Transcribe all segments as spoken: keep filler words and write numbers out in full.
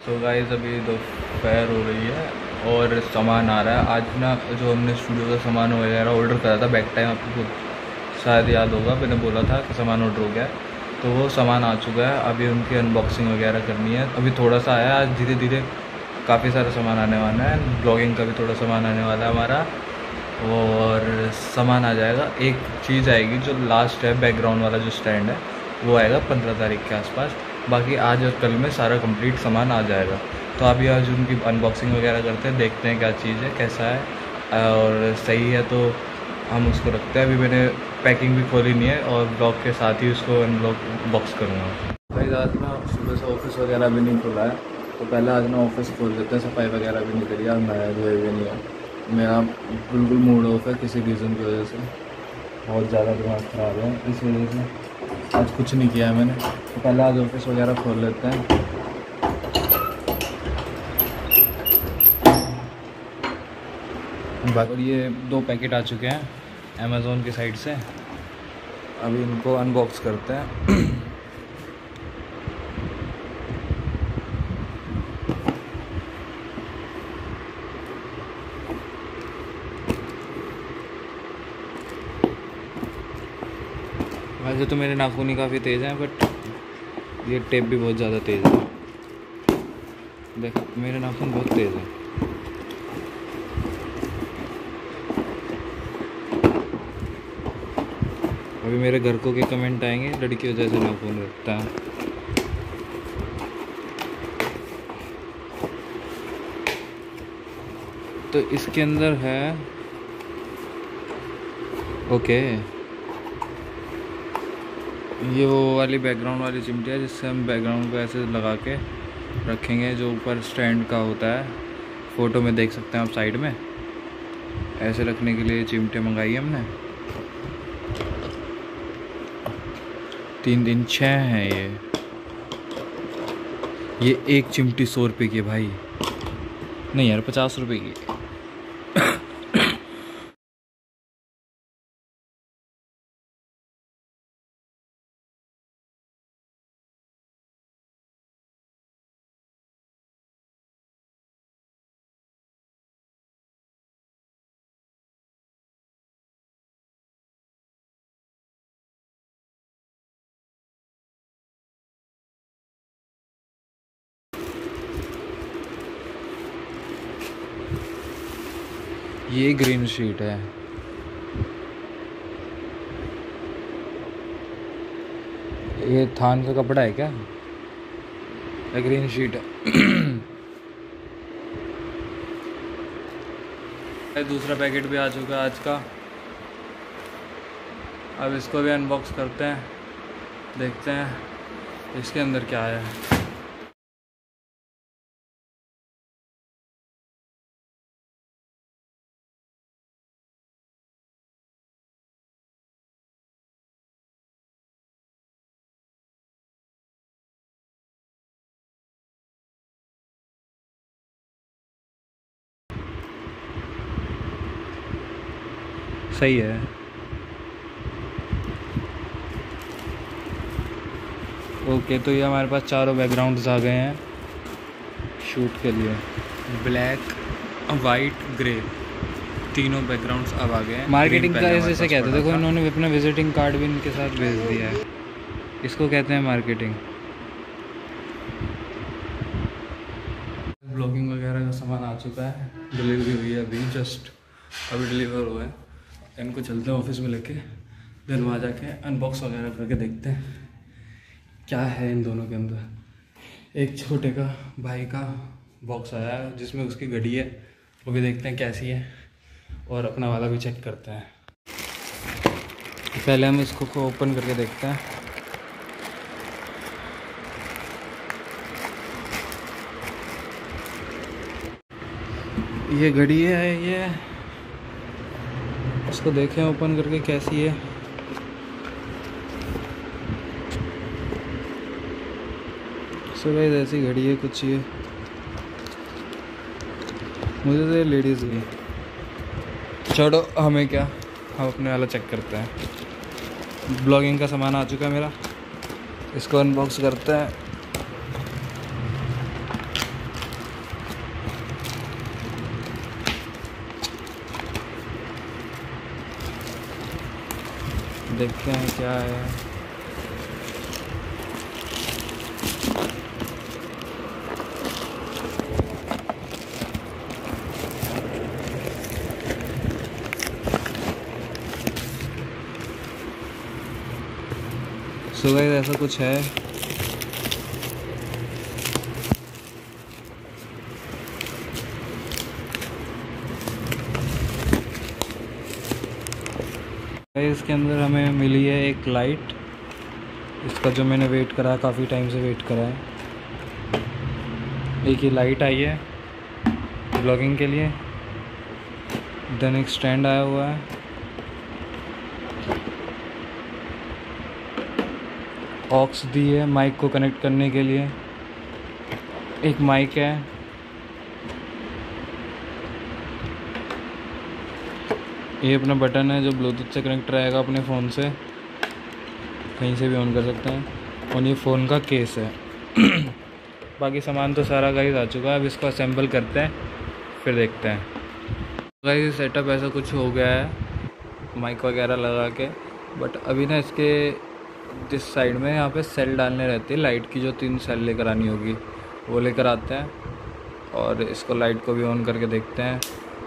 तो गाइस अभी दोपहर हो रही है और सामान आ रहा है। आज ना जो हमने स्टूडियो का सामान वगैरह ऑर्डर करा था बैक टाइम, आपको शायद याद होगा, मैंने बोला था कि सामान ऑर्डर हो गया है, तो वो सामान आ चुका है। अभी उनकी अनबॉक्सिंग वगैरह करनी है। अभी थोड़ा सा आया, आज धीरे धीरे काफ़ी सारा सामान आने वाला है। ब्लॉगिंग का भी थोड़ा सामान आने वाला है हमारा, और सामान आ जाएगा। एक चीज़ आएगी जो लास्ट है, बैकग्राउंड वाला जो स्टैंड है, वो आएगा पंद्रह तारीख के आसपास। बाकी आज और कल में सारा कंप्लीट सामान आ जाएगा। तो अभी आज उनकी अनबॉक्सिंग वगैरह करते हैं, देखते हैं क्या चीज़ है, कैसा है, और सही है तो हम उसको रखते हैं। अभी मैंने पैकिंग भी खोली नहीं है और ब्लॉग के साथ ही उसको अनब्लॉक बॉक्स करूँगा। भाई आज ना सुबह से ऑफिस वगैरह भी नहीं खुला है, तो पहले आज ना ऑफिस खोल देते हैं। सफाई वगैरह भी नहीं करी, आज नया धोए भी नहीं है। मेरा बिल्कुल मूड ऑफ है किसी रीज़न की वजह से, बहुत ज़्यादा दिमाग ख़राब है, इस वजह से आज कुछ नहीं किया है मैंने। तो पहले आज ऑफिस वगैरह खोल लेते हैं। और ये दो पैकेट आ चुके हैं अमेज़ोन की साइड से, अभी इनको अनबॉक्स करते हैं। वैसे तो मेरे नाखून ही काफ़ी तेज़ हैं, बट ये टेप भी बहुत ज़्यादा तेज़ है। देखो मेरे नाखून बहुत तेज़ हैं। अभी मेरे घर को के कमेंट आएंगे, लड़कियों जैसे नाखून रखता है। तो इसके अंदर है, ओके, ये वो वाली बैकग्राउंड वाली चिमटी है जिससे हम बैकग्राउंड को ऐसे लगा के रखेंगे, जो ऊपर स्टैंड का होता है। फ़ोटो में देख सकते हैं आप साइड में, ऐसे रखने के लिए चिमटे मंगाई हमने। तीन दिन छः हैं ये ये एक चिमटी सौ रुपये की है भाई, नहीं यार पचास रुपये की। ये ग्रीन शीट है, ये थान का कपड़ा है क्या? ये ग्रीन शीट है। दूसरा पैकेट भी आ चुका है आज का, अब इसको भी अनबॉक्स करते हैं, देखते हैं इसके अंदर क्या है। सही है। ओके, तो ये हमारे पास चारों बैकग्राउंड्स आ गए हैं शूट के लिए। ब्लैक, वाइट, ग्रे, तीनों बैकग्राउंड्स अब आ गए हैं। मार्केटिंग का जैसे कहते हैं, देखो इन्होंने अपना विजिटिंग कार्ड भी इनके साथ भेज दिया है। इसको कहते हैं मार्केटिंग। ब्लॉगिंग वगैरह का सामान आ चुका है, डिलीवरी हुई है अभी, जस्ट अभी डिलीवर हुआ है। इनको चलते हैं ऑफिस में लेके, देन वहाँ जाके अनबॉक्स वगैरह करके देखते हैं क्या है इन दोनों के अंदर। एक छोटे का भाई का बॉक्स आया है जिसमें उसकी घड़ी है, वो भी देखते हैं कैसी है, और अपना वाला भी चेक करते हैं। पहले हम इसको को ओपन करके देखते हैं। ये घड़ी है, ये इसको देखें ओपन करके कैसी है। सो गाइस ऐसी घड़ी है कुछ, ये मुझे तो ये लेडीज़ की। छोड़ो हमें क्या, हम अपने वाला चेक करते हैं। ब्लॉगिंग का सामान आ चुका है मेरा, इसको अनबॉक्स करते हैं। देखते हैं क्या है। सो गाइस ऐसा कुछ है। इसके अंदर हमें मिली है एक लाइट, इसका जो मैंने वेट करा है, काफ़ी टाइम से वेट करा है। एक ही लाइट आई है ब्लॉगिंग के लिए। देन एक स्टैंड आया हुआ है, ऑक्स दी है माइक को कनेक्ट करने के लिए, एक माइक है, ये अपना बटन है जो ब्लूटूथ से कनेक्ट रहेगा अपने फ़ोन से, कहीं से भी ऑन कर सकते हैं। और ये फ़ोन का केस है। बाकी सामान तो सारा गाइस आ चुका है, अब इसको असेंबल करते हैं फिर देखते हैं। गाइस सेटअप ऐसा कुछ हो गया है माइक वगैरह लगा के, बट अभी ना इसके जिस साइड में यहाँ पे सेल डालने रहते हैं लाइट की, जो तीन सेल लेकर आनी होगी वो लेकर आते हैं और इसको लाइट को भी ऑन करके देखते हैं।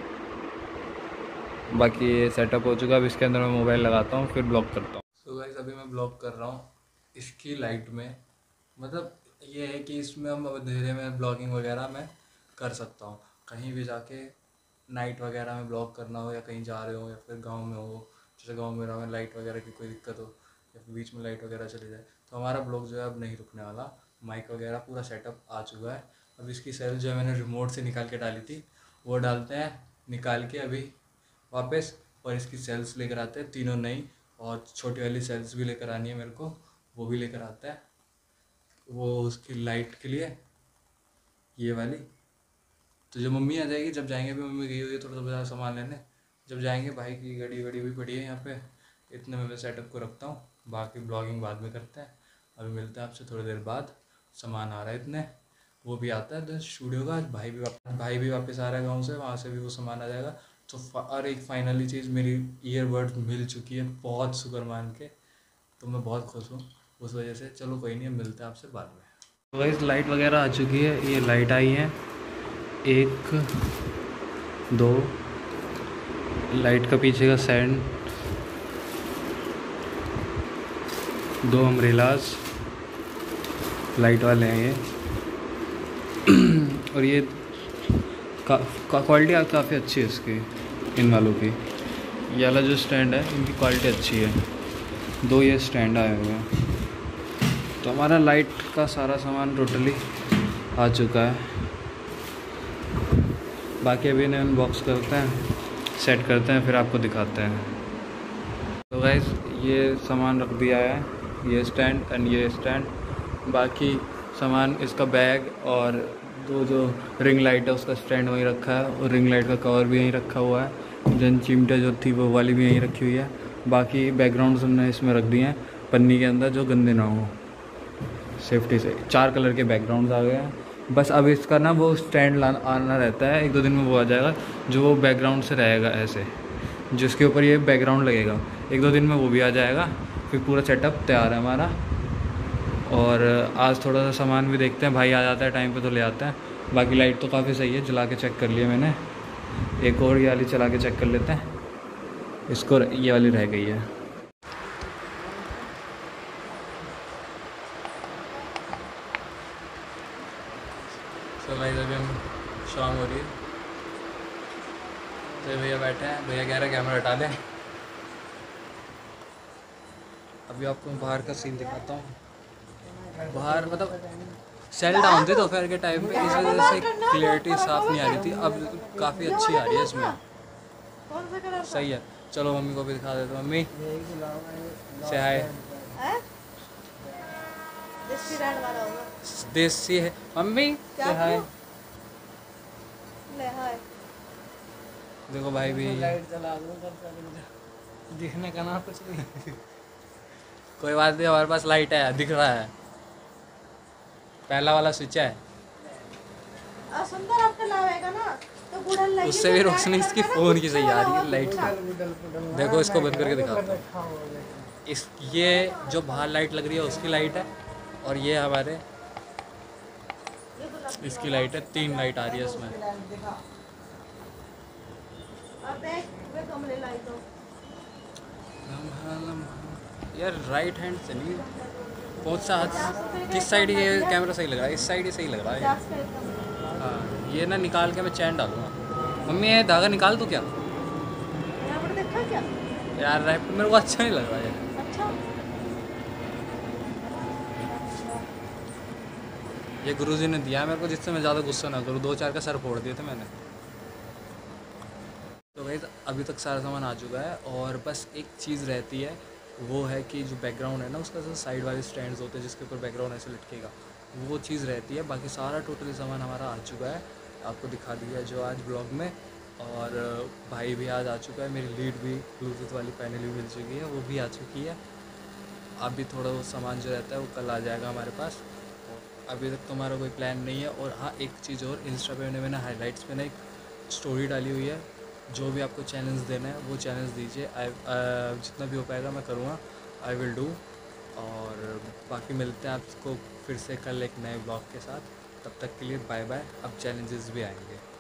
बाकी ये सेटअप हो चुका है। अब इसके अंदर मैं मोबाइल लगाता हूँ फिर ब्लॉक करता हूँ। सो गाइस अभी मैं ब्लॉक कर रहा हूँ इसकी लाइट में, मतलब ये है कि इसमें हम अंधेरे में ब्लॉगिंग वगैरह मैं कर सकता हूँ। कहीं भी जाके नाइट वगैरह में ब्लॉग करना हो या कहीं जा रहे हो या फिर गांव में हो, जैसे गांव में रहो, लाइट वगैरह की कोई दिक्कत हो या फिर बीच में लाइट वगैरह चली जाए, तो हमारा ब्लॉग जो है अब नहीं रुकने वाला। माइक वगैरह पूरा सेटअप आ चुका है। अब इसकी सेल जो है मैंने रिमोट से निकाल के डाली थी वो डालते हैं निकाल के अभी वापस, और इसकी सेल्स लेकर आते हैं तीनों नई, और छोटी वाली सेल्स भी लेकर आनी है मेरे को, वो भी लेकर आता है। वो उसकी लाइट के लिए ये वाली, तो जो मम्मी आ जाएगी जब जाएंगे, भी मम्मी गई हुई है थोड़ा सा बाजार सामान लेने, जब जाएंगे भाई की गाड़ी वाड़ी भी पड़ी है यहाँ पे, इतने में मैं सेटअप को रखता हूँ, बाकी ब्लॉगिंग बाद में करते हैं। अभी मिलते हैं आपसे थोड़ी देर बाद। सामान आ रहा है इतने, वो भी आता है तो स्टूडियो का, भाई भी वापस भाई भी वापस आ रहा है गाँव से, वहाँ से भी वो सामान आ जाएगा। तो और एक फाइनली चीज़, मेरी ईयरबड्स मिल चुकी है, बहुत शुक्र मान के, तो मैं बहुत खुश हूँ उस वजह से। चलो कोई नहीं, मिलते हैं आपसे बाद में। तो गाइस लाइट वगैरह आ चुकी है, ये लाइट आई है एक दो, लाइट का पीछे का स्टैंड, दो अम्ब्रेलाज लाइट वाले हैं ये। और ये का क्वालिटी का, काफ़ी अच्छी है इसकी, इन वालों की। ये वाला जो स्टैंड है इनकी क्वालिटी अच्छी है। दो ये स्टैंड आए हुए हैं। तो हमारा लाइट का सारा सामान टोटली आ चुका है। बाकी अभी इन्हें अनबॉक्स करते हैं, सेट करते हैं, फिर आपको दिखाते हैं। तो गाइस ये सामान रख दिया है, ये स्टैंड एंड ये स्टैंड। बाकी सामान इसका बैग और दो जो रिंग लाइट है उसका स्टैंड वहीं रखा है, और रिंग लाइट का कवर भी यहीं रखा हुआ है। जन चिमटा जो थी वो वाली भी यहीं रखी हुई है। बाकी बैकग्राउंड हमने इसमें रख दिए हैं पन्नी के अंदर, जो गंदे ना हो सेफ्टी से। चार कलर के बैकग्राउंड्स आ गए हैं। बस अब इसका ना वो स्टैंड लाना आना रहता है, एक दो दिन में वो आ जाएगा, जो वो बैकग्राउंड से रहेगा ऐसे, जिसके ऊपर ये बैकग्राउंड लगेगा। एक दो दिन में वो भी आ जाएगा, फिर पूरा सेटअप तैयार है हमारा। और आज थोड़ा सा सामान भी देखते हैं, भाई आ जाता है टाइम पे तो ले आता है। बाकी लाइट तो काफ़ी सही है, जला के चेक कर लिया मैंने। एक और ये वाली चला के चेक कर लेते हैं, इसको ये वाली रह गई है। तो भाई अभी हम शाम हो रही है, तो भैया बैठे हैं, भैया कह रहे हैं कैमरा हटा दें। अभी आपको बाहर का सीन दिखाता हूँ। बाहर मतलब सेल डाउन थी दोपहर के टाइम पे, इस वजह से क्लियरिटी साफ नहीं आ रही थी। अब काफ़ी अच्छी आ रही है इसमें, सही है। चलो मम्मी को भी दिखा देता हूँ। मम्मी से हाय। देसी है मम्मी से हाय। देखो भाई भी दिखने का ना कुछ नहीं। कोई बात नहीं, हमारे पास लाइट है, दिख रहा है, पहला वाला स्विच है, उससे भी रोशनी इसकी फ़ोन की सही आ रही है लाइट की। देखो इसको बंद करके दिखाता हूँ। इस ये जो बाहर लाइट लग रही है उसकी लाइट है, और ये हमारे इसकी लाइट है। तीन लाइट आ रही है इसमें। यार राइट हैंड से नहीं, कौन सा हाथ, किस साइड ये कैमरा सही लग रहा है? इस साइड ही सही लग रहा है। हाँ, ये ना निकाल के मैं चैन डालूंगा। मम्मी ये धागा निकाल दूँ क्या? क्या? यार रैप मेरे को अच्छा नहीं लग रहा है। अच्छा, ये गुरुजी ने दिया मेरे को, जिससे मैं ज़्यादा गुस्सा ना करूँ। दो चार का सर फोड़ दिए थे मैंने। तो भाई अभी तक सारा सामान आ चुका है, और बस एक चीज़ रहती है, वो है कि जो बैकग्राउंड है ना उसका जो साइड वाले स्टैंड्स होते हैं जिसके ऊपर बैकग्राउंड ऐसे लटकेगा, वो चीज़ रहती है। बाकी सारा टोटली सामान हमारा आ चुका है, आपको दिखा दिया जो आज ब्लॉग में। और भाई भी आज आ चुका है, मेरी लीड भी ब्लूटूथ वाली फाइनली मिल चुकी है, वो भी आ चुकी है। अभी थोड़ा वो सामान जो रहता है वो कल आ जाएगा हमारे पास। अभी तक तो हमारा कोई प्लान नहीं है। और हाँ, एक चीज़ और, इंस्टा पे मैंने मैंने हाईलाइट्स में ना एक स्टोरी डाली हुई है। जो भी आपको चैलेंज देना है वो चैलेंज दीजिए। आई जितना भी हो पाएगा मैं करूँगा, आई विल डू। और बाकी मिलते हैं आपको फिर से कल एक नए ब्लॉग के साथ। तब तक के लिए बाय बाय। अब चैलेंजेस भी आएंगे।